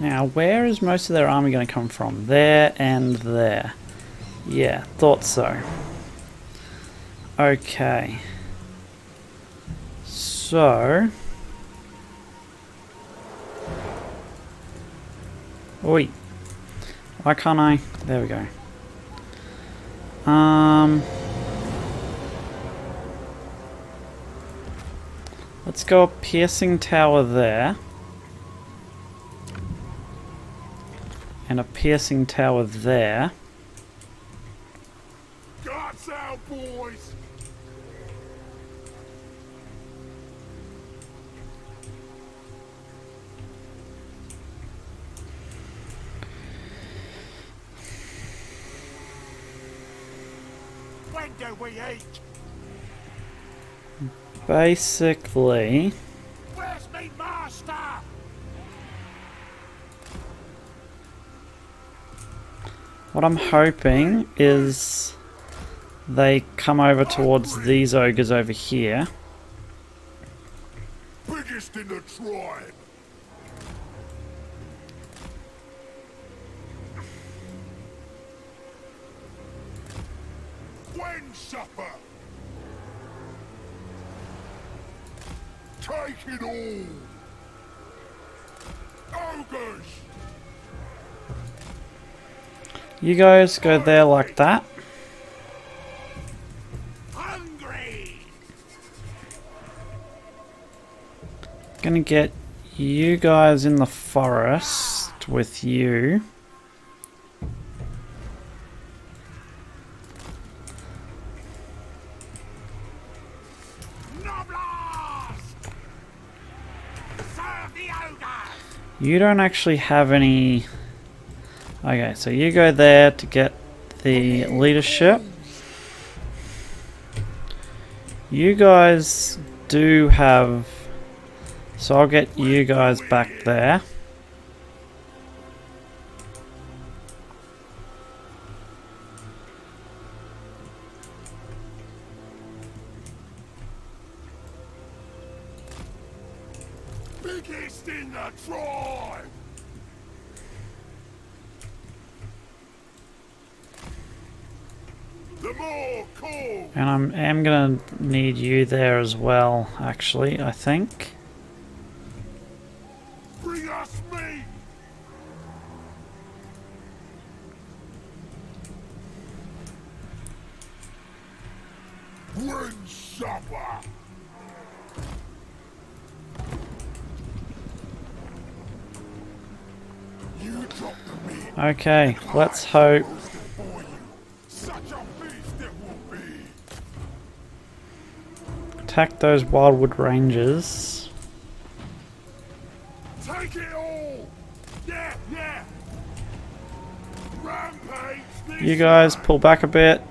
Now, where is most of their army going to come from? There and there. Yeah, thought so. Okay. So... Oi. Why can't I? There we go. Let's go a piercing tower there. And a piercing tower there. Guts out, boys! When do we eat? Basically... Where's me master? What I'm hoping is they come over towards these ogres over here. Biggest in the tribe. When supper. Take it all. Ogres. You guys go there like that. Hungry. Gonna get you guys in the forest with you. You don't actually have any... Okay, so you go there to get the leadership. You guys do have... So I'll get you guys back there. Biggest in the tribe. The more cool. And I am gonna need you there as well, actually, I think. Bring us meat. Bring supper. You drop the meat. Okay, let's hope. Such a beast it will be. Attack those wildwood rangers. Take it all. Yeah, yeah. Rampage this You guys pull back a bit.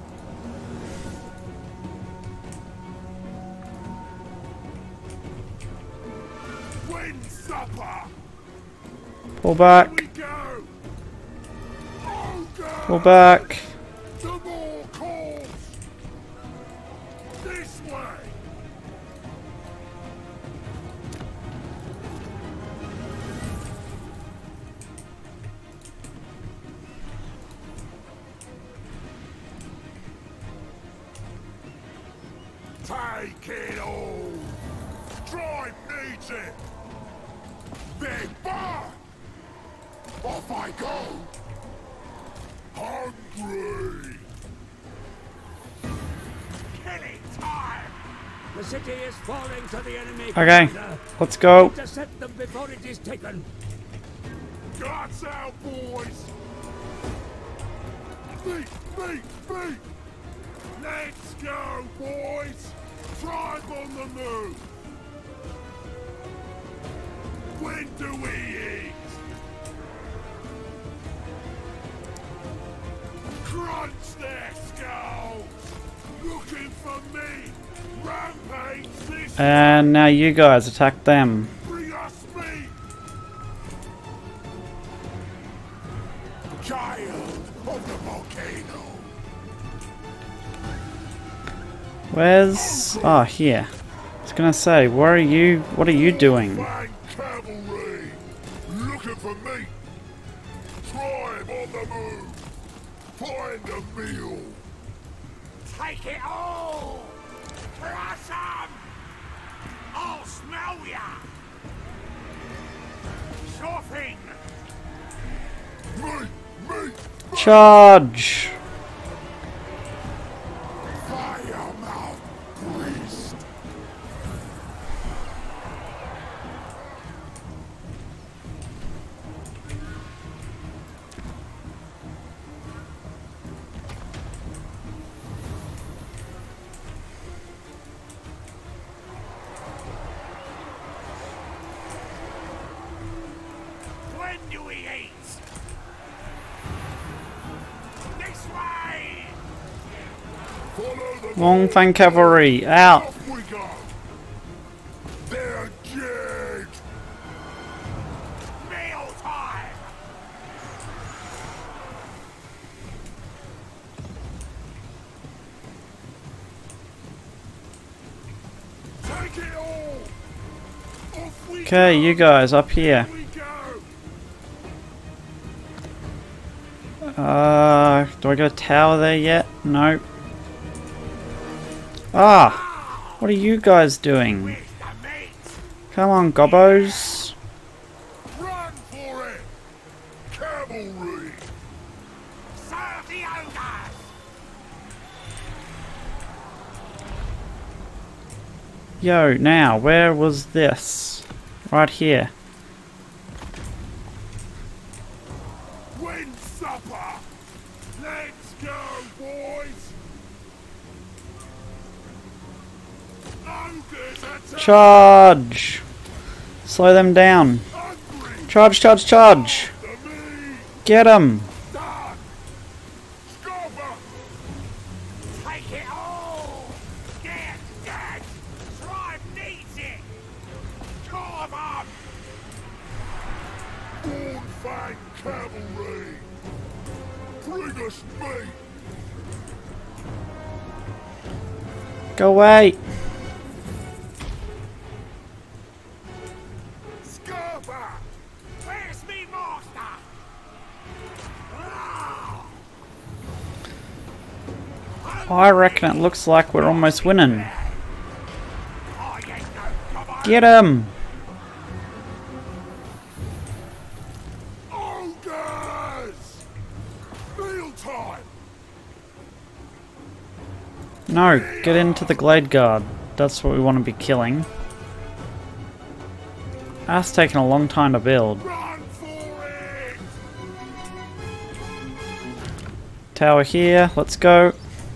Win supper. Pull back. We go. Ogre. Pull back. The more calls. This way. Take it all. Tribe needs it. Big bar. Off I go. Hungry. Killing time. The city is falling to the enemy. Okay, Commander. let's go. Intercept them before it is taken. Guts out, boys. Beat, beat, beat. Let's go, boys. Tribe on the move. When do we eat? Crunch their skulls. Looking for me. Rampage this And now you guys attack them. Bring us meat. Child of the volcano. Where's... Oh, here. I was gonna say, where are you... What are you doing? Fang cavalry. Looking for me. Tribe on the move. Find a meal. Take it all! Crush 'em! I'll smell ya! Sure thing! Me! Charge! Fire mouth priest! When do we eat? This way! Follow the Long Fang Cavalry, out! Off we go! They're dead! Meal time! Take it all! Off we Okay, you guys up here. we go! Do I get a tower there yet? No. Ah! What are you guys doing? Where's the meat? Come on, gobbos. Run for it! Cavalry! Serve the Ogres! Yo, now, where was this? Right here. Win supper! Let's go, boys! Ogres attack! Charge! Slow them down. Hungry! Charge, charge, charge! The meat! Get 'em! Done! Scupper! Take it all! Get dead! Tribe needs it! Carve 'em! Fang cavalry! Bring us meat! Go away! Scupper! Where's me master? Ah! I reckon it looks like we're almost winning. I ain't no cover! Get 'em! Ogres! Meal time! No, get into the Glade Guard. That's what we want to be killing. That's taken a long time to build. Run for it! Tower here, let's go.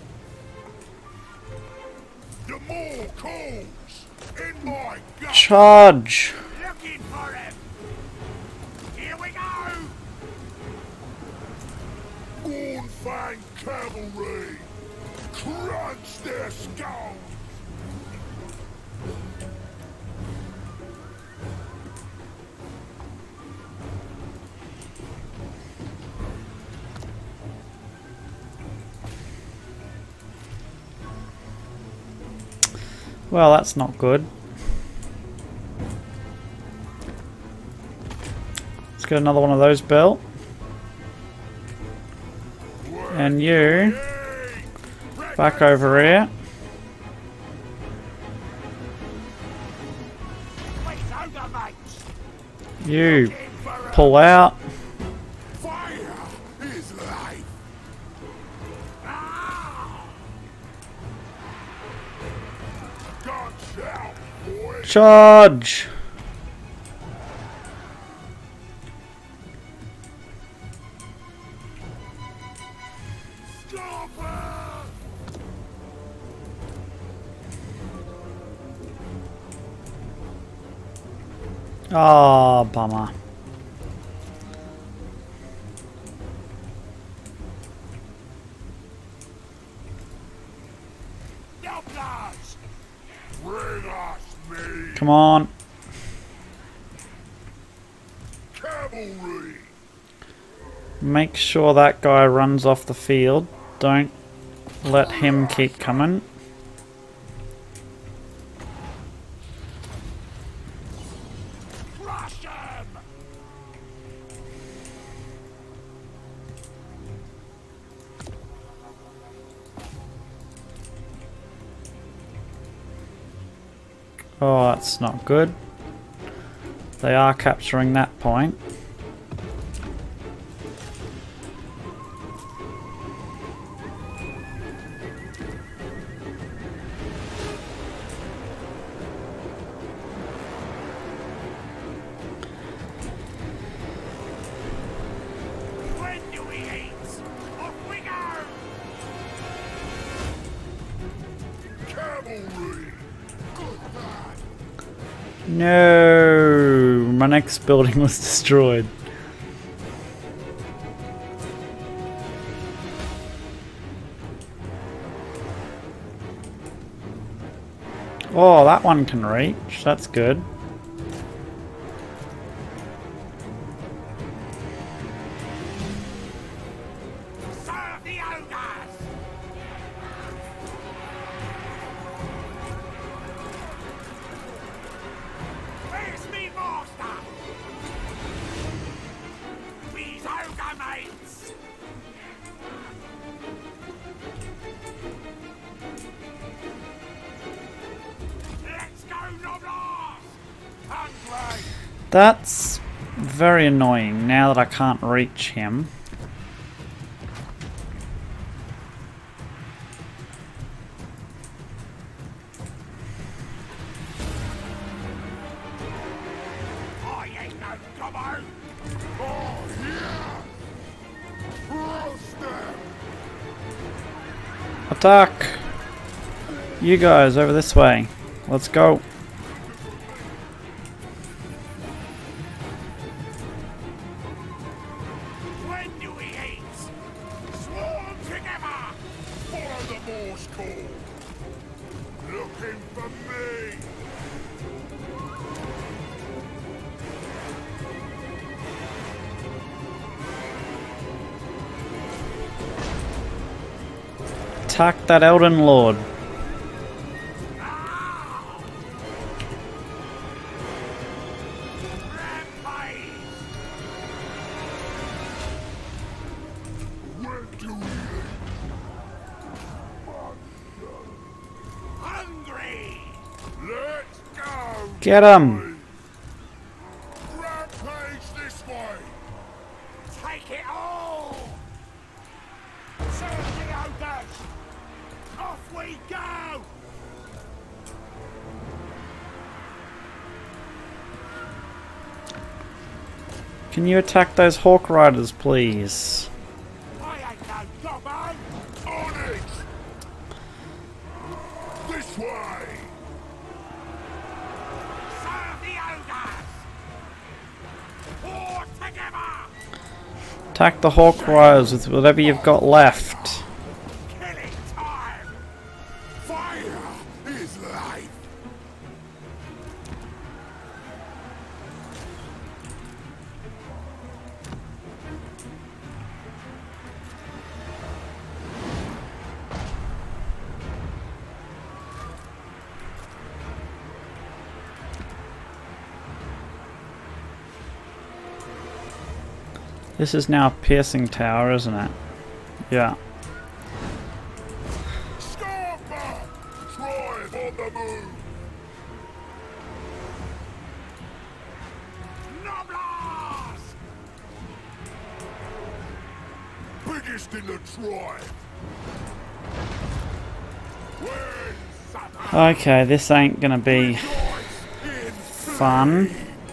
The more calls in my gut! Charge! Looking for him! Here we go! Fang cavalry! Crunch their skulls! Well, that's not good. Let's get another one of those built. And you, back over here. Wait, Ogre mates! You, pull out. Fire is life! Ah! Guns out, boys! Charge! Scupper! Oh, bummer. Templars! Bring us meat! Come on. Cavalry! Make sure that guy runs off the field. Don't let him keep coming. Crush him! Oh, that's not good. They are capturing that point. When do we eat? Off we go! Cavalry! Good lad! No, my next building was destroyed. Oh, that one can reach. That's good. Serve the Ogres! Where's me master? These Ogre mates! Let's go, Noblars! Hungry! That's very annoying now that I can't reach him. I ain't no gobbo! Oh, yeah! Roast them! Attack! You guys over this way. Let's go. When do we eat? Swarm together! Follow the Morse call! Looking for me! Attack that Elden Lord. Rampage! When do we Hungry! Let's go! Get him! Rampage this way! Take it all! Serve the Ogres! Off we go! Can you attack those Hawk Riders, please? I ain't no gobbo! On it! This way! Serve the Ogres! War together! Attack the Hawk Riders with whatever you've got left. Killing time! Fire is life! This is now a piercing tower, isn't it? Yeah. Scarpa! Thrive on the move! Noblars! Biggest in the tribe! Win some Okay, this ain't gonna be in fun.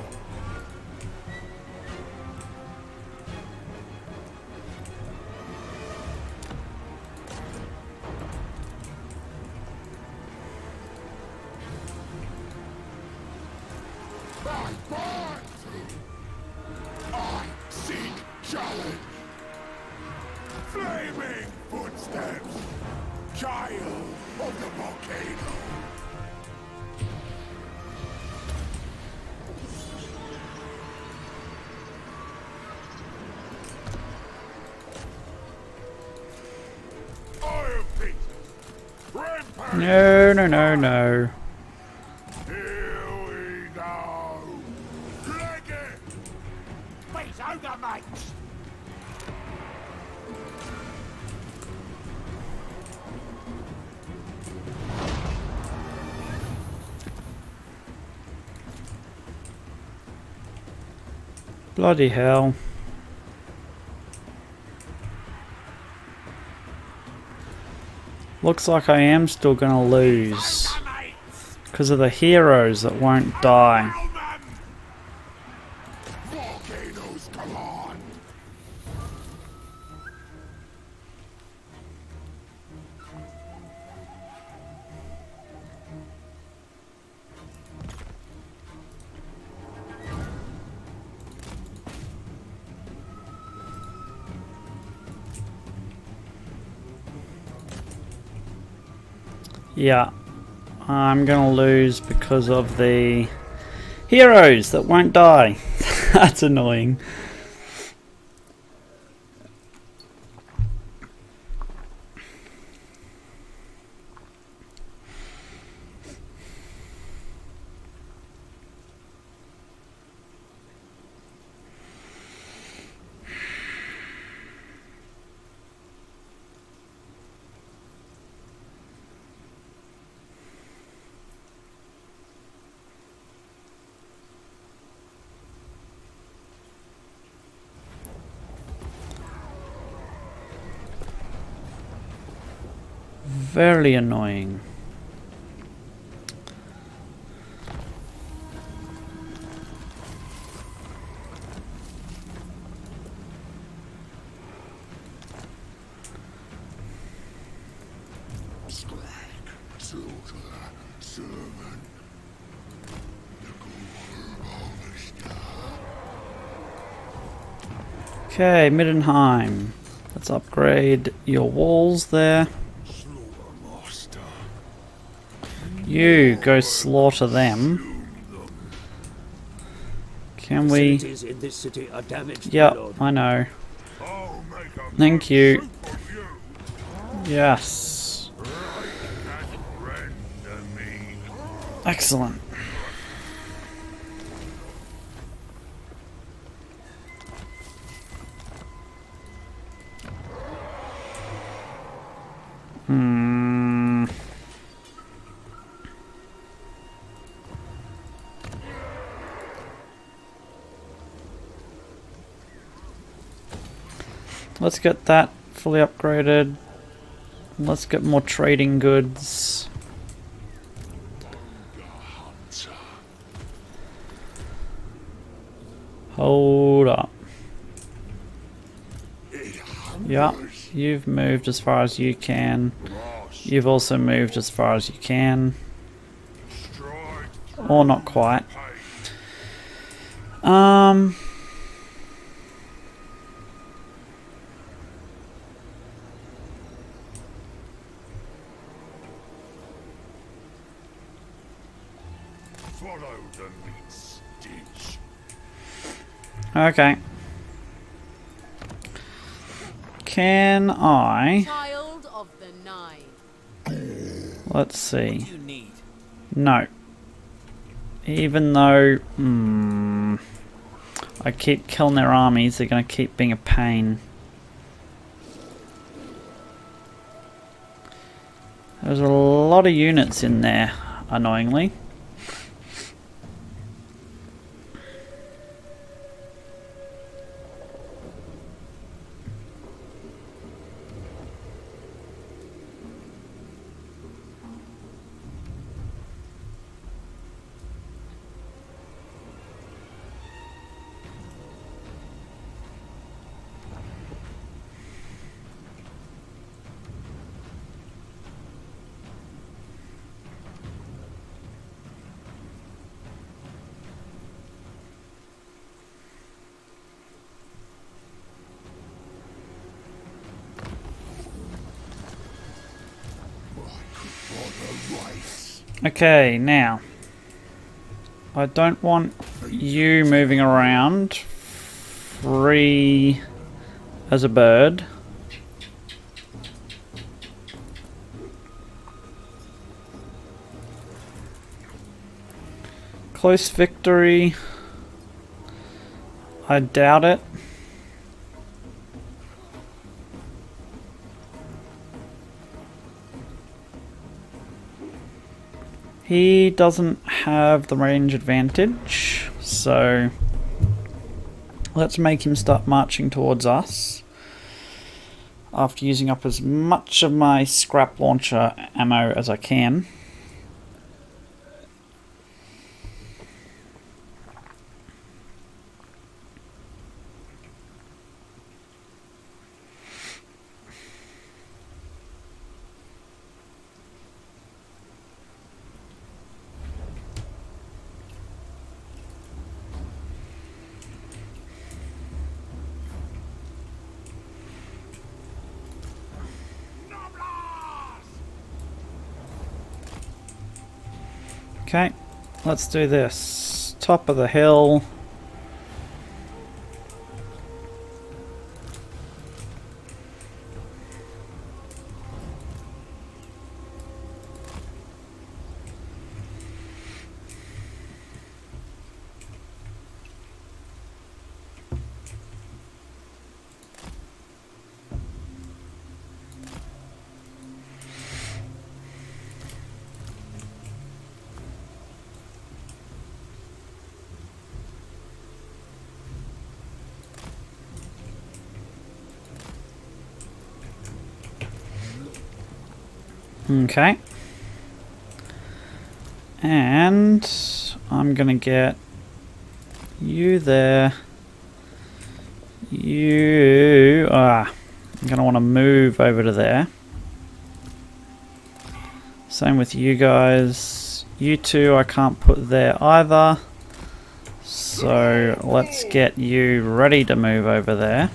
I seek challenge! Flaming footsteps! Child of the volcano! Iron Feet! Rampage! No, no, no, no. Here we go! Leg it! These Ogre mates! Bloody hell. Looks like I am still gonna lose because of the heroes that won't die. Volcanoes, come on! Yeah, I'm gonna lose because of the heroes that won't die. That's annoying. Very annoying. Skrag, soldier, servant, Okay, Middenheim. Let's upgrade your walls there. You go slaughter them. Can we? In this city are damaged, Yep, Lord. I know. I'll make a Thank you. soup of you. Yes. Render me. Excellent. Hmm. Let's get that fully upgraded. Let's get more trading goods. Hold up. Yeah, you've moved as far as you can. You've also moved as far as you can. Or not quite. Follow the meat stitch. Okay. Can I? Child of the Nine. Let's see. You need. No. Even though I keep killing their armies, they're going to keep being a pain. There's a lot of units in there, annoyingly. Okay, now I don't want you moving around free as a bird. Close victory. I doubt it. He doesn't have the range advantage, so Let's make him start marching towards us. After using up as much of my scrap launcher ammo as I can. Okay, let's do this. Top of the hill. Okay. And I'm gonna get you there. You I'm gonna want to move over to there. Same with you guys. You two I can't put there either. So let's get you ready to move over there.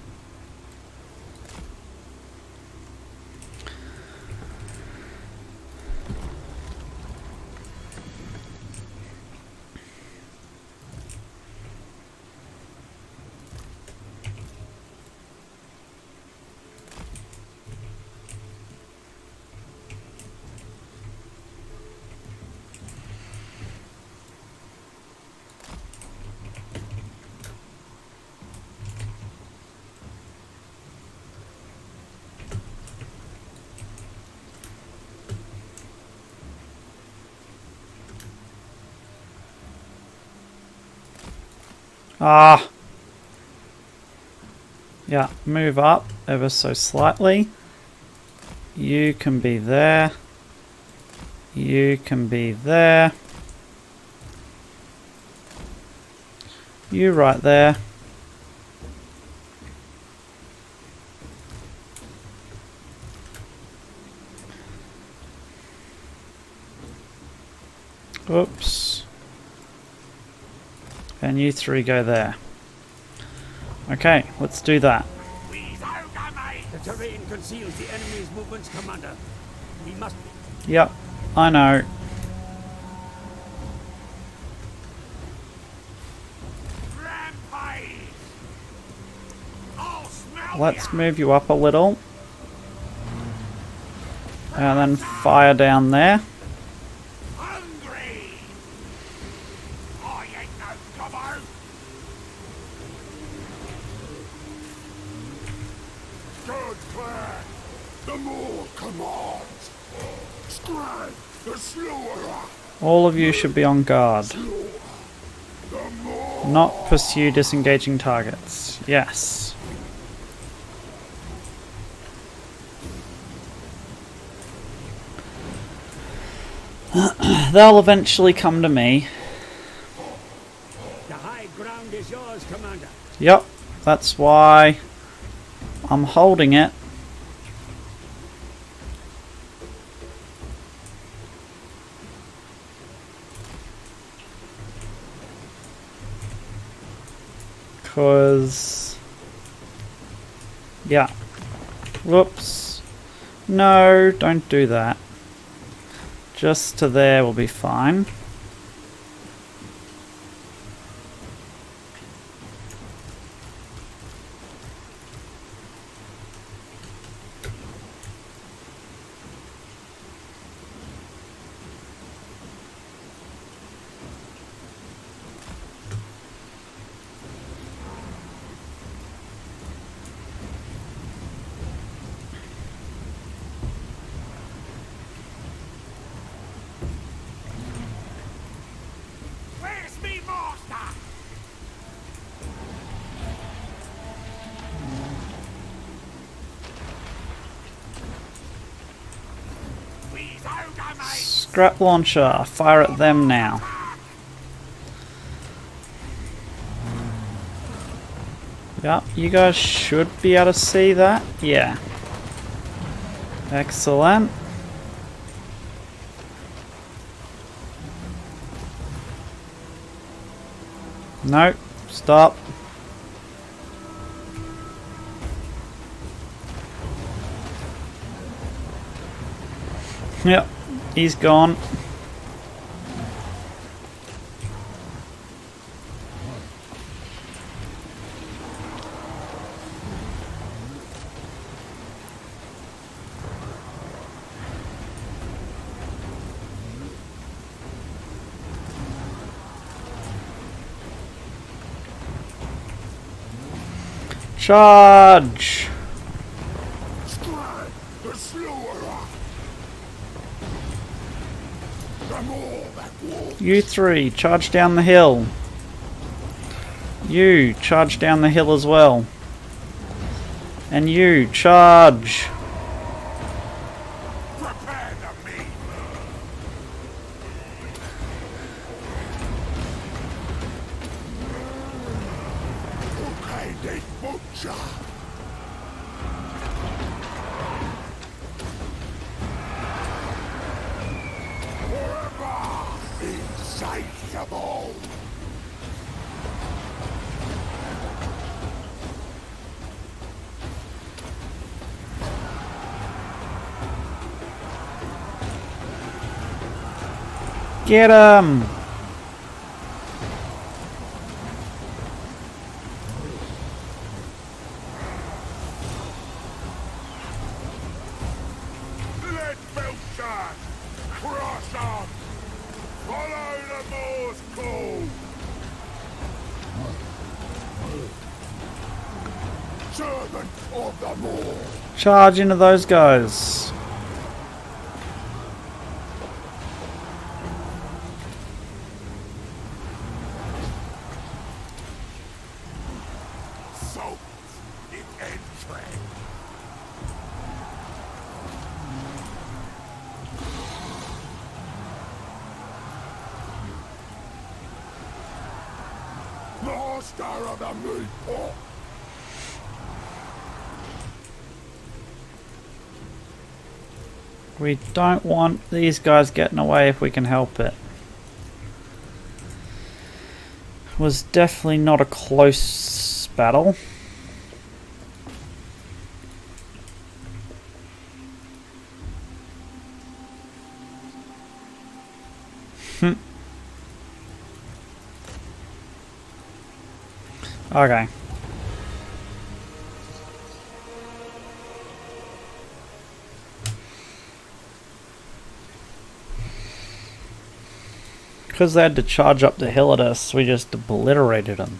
Ah! Yeah, move up ever so slightly. You can be there. You can be there. You right there. Oops. And you three go there. Okay, let's do that. The terrain conceals the enemy's movements, Commander. We must be. Yep, I know. Let's move you up a little. And then fire down there. All of you should be on guard. Not pursue disengaging targets. Yes. They'll eventually come to me. The high ground is yours, Commander. Yep, that's why I'm holding it. Because, yeah, whoops, no, don't do that, just to there will be fine. Scrap launcher, fire at them now. Yep, you guys should be able to see that. Yeah. Excellent. No, stop. Yep, he's gone. Charge! Skrag, the slaughterer. Them all that walk. You three, charge down the hill. You, charge down the hill as well. And you, charge! Prepare the meat. Okay, they butcher. Forever insatiable. Get him! Let Belchard cross on. Follow the Moor's call. Servant of the Moor. Charge into those guys. Salt in entry. Master of the meat pot. We don't want these guys getting away if we can help it. Was definitely not a close battle. Okay. Because they had to charge up the hill at us, we just obliterated them.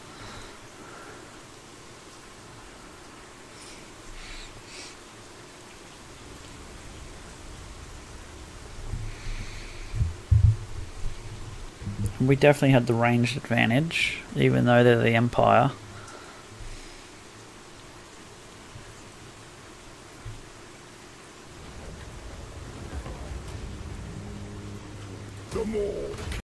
We definitely had the ranged advantage, even though they're the Empire. The Moor